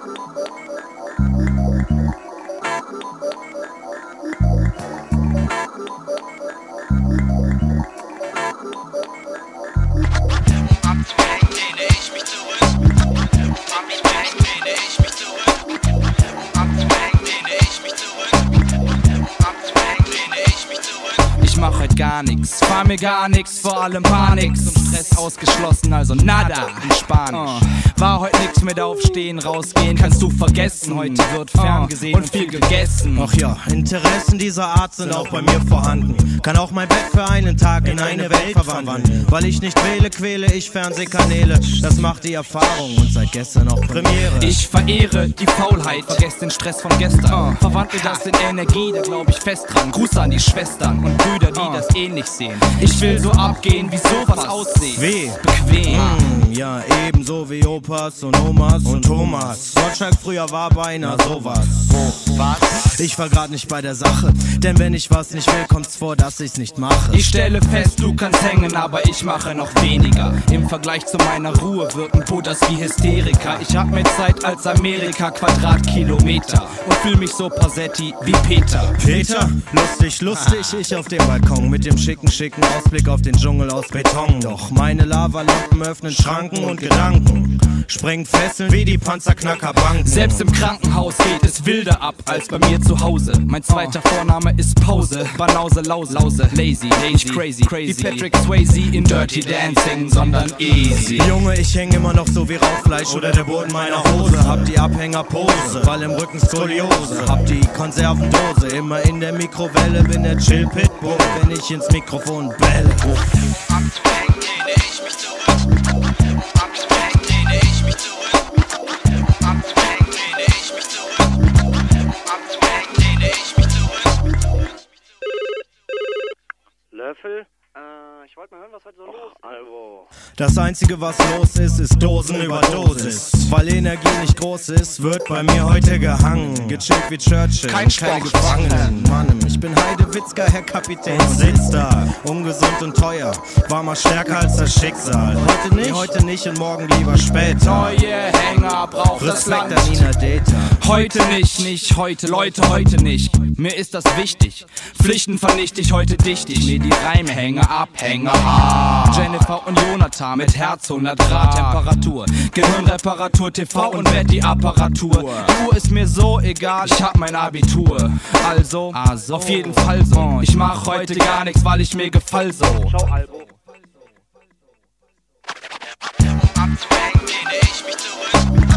Ich mach heute gar nix, fahr mir gar nix, vor allem Panik. Zum Stress ausgeschlossen, also nada in Spanisch. War heute nix mit aufstehen, rausgehen, kannst du vergessen. Heute wird ferngesehen und viel gegessen. Ach ja, Interessen dieser Art sind auch bei mir vorhanden. Kann auch mein Bett für einen Tag in eine Welt verwandeln. Weil ich nicht wähle, quäle ich Fernsehkanäle. Das macht die Erfahrung und seit gestern auch Premiere. Ich verehre die Faulheit, vergesst den Stress von gestern. Verwandle das in Energie, da glaub ich fest dran. Gruß an die Schwestern und Brüder, die das ähnlich sehen. Ich will so abgehen, wie sowas aussieht. Weh. Bequem. Ja, ebenso wie Opas und Omas und Thomas. Gottschalk früher war beinahe sowas. Was? Ich war grad nicht bei der Sache, denn wenn ich was nicht will, kommt's vor, dass ich's nicht mache. Ich stelle fest, du kannst hängen, aber ich mache noch weniger. Im Vergleich zu meiner Ruhe wirken Buddhas wie Hysteriker. Ich hab mehr Zeit als Amerika, Quadratkilometer. Und fühl mich so Passetti wie Peter. Peter, lustig, ich auf dem Balkon mit dem schicken Ausblick auf den Dschungel aus Beton. Doch meine Lavalampen öffnen Schranken und Gedanken, sprengen Fesseln wie die Panzerknackerbanken. Selbst im Krankenhaus geht es wilder ab als bei mir zu Hause. Mein zweiter Vorname ist Pause, Banause, Lause, lazy, nicht crazy, wie Patrick Swayze in Dirty Dancing, sondern easy. Junge, ich häng immer noch so wie Rauchfleisch oder der Boden meiner Hose. Hab die Abhängerpose, weil im Rücken Skoliose. Hab die Konservendose, immer in der Mikrowelle. Bin der Chill-Pitbull, wenn ich ins Mikrofon bälle. Löffel? Ich wollte mal hören, was heute so los ist. Das Einzige, was los ist, ist Dosenüberdosis. Weil Energie nicht groß ist, wird bei mir heute gehangen. Gechillt wie Churchill, keine Gefangenen. Mann, ich bin Heidewitzka, Herr Kapitän. Und sitz da, ungesund und teuer. War mal stärker als das Schicksal. Heute nicht und morgen lieber später. Neue Hänger braucht das Respekt Land. an Nina Data. Heute nicht heute, Leute, heute nicht. Mir ist das wichtig. Pflichten vernichte ich, heute dicht ich. Mir die Reime hänge ab, hänge ab. Jennifer und Jonathan mit Herz 100 Grad Temperatur. Gehirnreparatur, TV und werd die Apparatur. Die Uhr ist mir so egal, ich hab mein Abitur. Also, auf jeden Fall so. Ich mach heute gar nichts, weil ich mir gefall so. Ciao, Albo. Abzwängen lehne ich mich zurück.